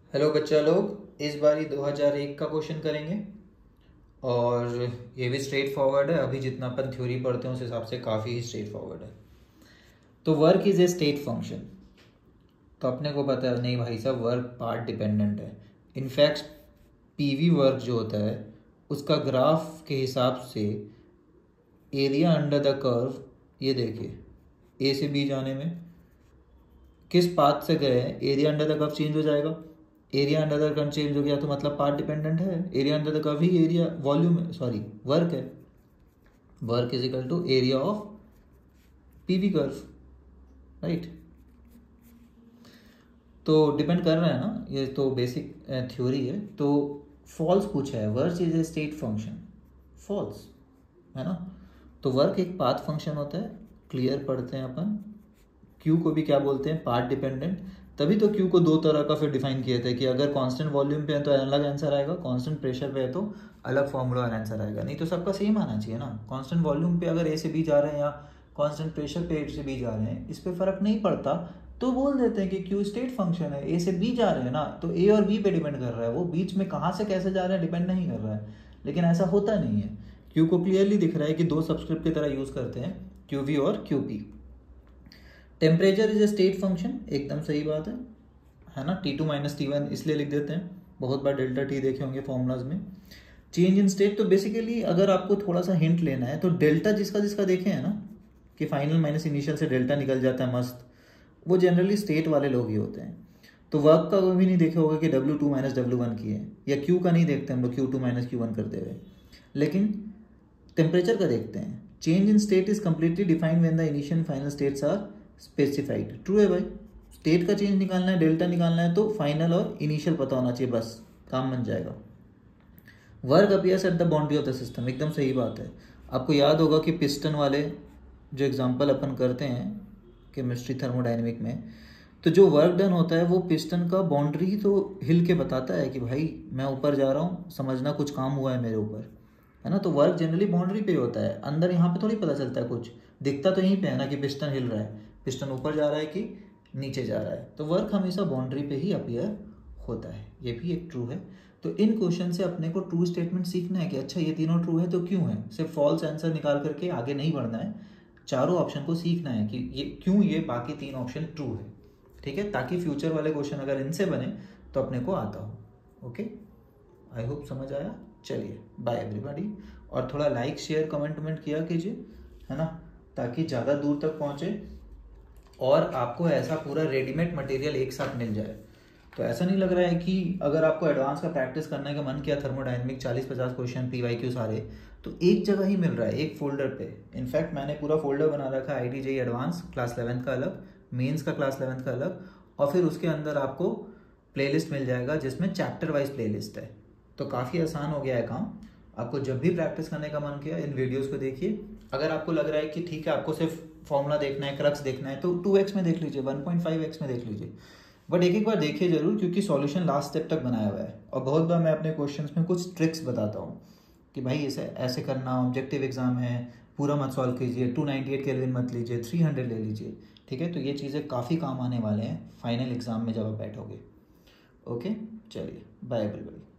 Hello बच्चा लोग, इस बारी 2001 का क्वेश्चन करेंगे और ये भी स्ट्रेट फॉरवर्ड है। अभी जितना अपन थ्योरी पढ़ते हैं उस हिसाब से काफ़ी ही स्ट्रेट फॉरवर्ड है। तो work is a state function, तो अपने को पता है नहीं भाई साहब, वर्क पार्ट डिपेंडेंट है। इनफैक्ट पीवी वर्क जो होता है उसका ग्राफ के हिसाब से एरिया अंडर द कर्व, ये देखिए ए से बी जाने में किस पाथ से गए हैं, area under the curve change हो जाएगा। Area under the curve change हो गया तो मतलब पार्ट डिपेंडेंट है। एरिया अंडर द कर्व ही एरिया वॉल्यूम सॉरी वर्क है। Work is equal to area of PV curve, right. तो डिपेंड कर रहा है ना, ये तो बेसिक थ्योरी है। तो फॉल्स पूछा है, work is a state function, false है ना। तो वर्क एक पाथ फंक्शन होता है, क्लियर पढ़ते हैं अपन। क्यू को भी क्या बोलते हैं, पार्ट डिपेंडेंट। तभी तो क्यू को दो तरह का फिर डिफाइन किया था कि अगर कांस्टेंट वॉल्यूम पे है तो अलग आंसर आएगा, कांस्टेंट प्रेशर पे है तो अलग फॉर्मूला आंसर आएगा। नहीं तो सबका सेम आना चाहिए ना। कांस्टेंट वॉल्यूम पे अगर ए से बी जा रहे हैं या कांस्टेंट प्रेशर पे ए से बी जा रहे हैं, इस पे फर्क नहीं पड़ता, तो बोल देते हैं कि क्यू स्टेट फंक्शन है। ए से बी जा रहे हैं ना, तो ए और बी पे डिपेंड कर रहा है, वो बीच में कहाँ से कैसे जा रहे हैं डिपेंड नहीं कर रहा है। लेकिन ऐसा होता नहीं है। क्यू को क्लियरली दिख रहा है कि दो सबस्क्रिप्ट की तरह यूज करते हैं, क्यू वी और Q P. Temperature is a state function, एकदम सही बात है ना। T2 माइनस T1 इसलिए लिख देते हैं, बहुत बार डेल्टा टी देखे होंगे फॉर्मूलाज में। चेंज इन स्टेट, तो बेसिकली अगर आपको थोड़ा सा हिंट लेना है तो डेल्टा जिसका जिसका देखे है ना कि फाइनल माइनस इनिशियल से डेल्टा निकल जाता है मस्त, वो जनरली स्टेट वाले लोग ही होते हैं। तो वर्क का भी नहीं देखे होगा कि W2 माइनस W1 की है, या क्यू का नहीं देखते हम लोग Q2 माइनस Q1 करते हुए। लेकिन टेम्परेचर का देखते हैं। Change in state is completely defined when the initial final states are specified. True है भाई, स्टेट का चेंज निकालना है, डेल्टा निकालना है तो फाइनल और इनिशियल पता होना चाहिए, बस काम बन जाएगा। Work appears at the boundary of the system, एकदम सही बात है। आपको याद होगा कि पिस्टन वाले जो एग्जांपल अपन करते हैं केमिस्ट्री थर्मोडाइनमिक में, तो जो वर्क डन होता है वो पिस्टन का बाउंड्री ही तो हिल के बताता है कि भाई मैं ऊपर जा रहा हूँ, समझना कुछ काम हुआ है मेरे ऊपर, है ना। तो वर्क जनरली बाउंड्री पे होता है, अंदर यहाँ पे थोड़ी पता चलता है कुछ, दिखता तो यहीं पे है ना कि पिस्टन हिल रहा है, पिस्टन ऊपर जा रहा है कि नीचे जा रहा है। तो वर्क हमेशा बाउंड्री पे ही अपीयर होता है, ये भी एक ट्रू है। तो इन क्वेश्चन से अपने को ट्रू स्टेटमेंट सीखना है कि अच्छा ये तीनों ट्रू है तो क्यों है, सिर्फ फॉल्स आंसर निकाल करके आगे नहीं बढ़ना है, चारों ऑप्शन को सीखना है कि ये क्यों, ये बाकी तीन ऑप्शन ट्रू है, ठीक है, ताकि फ्यूचर वाले क्वेश्चन अगर इनसे बने तो अपने को आता हो। ओके, आई होप समझ आया। चलिए बाय एवरीबॉडी, और थोड़ा लाइक शेयर कमेंट किया कीजिए, है ना, ताकि ज़्यादा दूर तक पहुँचे और आपको ऐसा पूरा रेडीमेड मटेरियल एक साथ मिल जाए। तो ऐसा नहीं लग रहा है कि अगर आपको एडवांस का प्रैक्टिस करने का मन किया, थर्मोडायनेमिक 40-50 क्वेश्चन PYQ सारे, तो एक जगह ही मिल रहा है, एक फोल्डर पे। इनफैक्ट मैंने पूरा फोल्डर बना रखा है, IIT JEE एडवांस क्लास 11 का अलग, मेंस का क्लास 11 का अलग, और फिर उसके अंदर आपको प्लेलिस्ट मिल जाएगा जिसमें चैप्टर वाइज प्लेलिस्ट है। तो काफ़ी आसान हो गया है काम। आपको जब भी प्रैक्टिस करने का मन किया इन वीडियोस को देखिए। अगर आपको लग रहा है कि ठीक है आपको सिर्फ फॉर्मूला देखना है, क्रक्स देखना है, तो 2x में देख लीजिए, 1.5x में देख लीजिए, बट एक एक बार देखिए जरूर, क्योंकि सॉल्यूशन लास्ट स्टेप तक बनाया हुआ है। और बहुत बार मैं अपने क्वेश्चंस में कुछ ट्रिक्स बताता हूँ कि भाई इसे ऐसे करना, ऑब्जेक्टिव एग्जाम है, पूरा मत सॉल्व कीजिए, 298 केल्विन मत लीजिए, 300 ले लीजिए, ठीक है। तो ये चीज़ें काफ़ी काम आने वाले हैं फाइनल एग्जाम में जब आप बैठोगे। ओके, चलिए बाय एवरीबॉडी।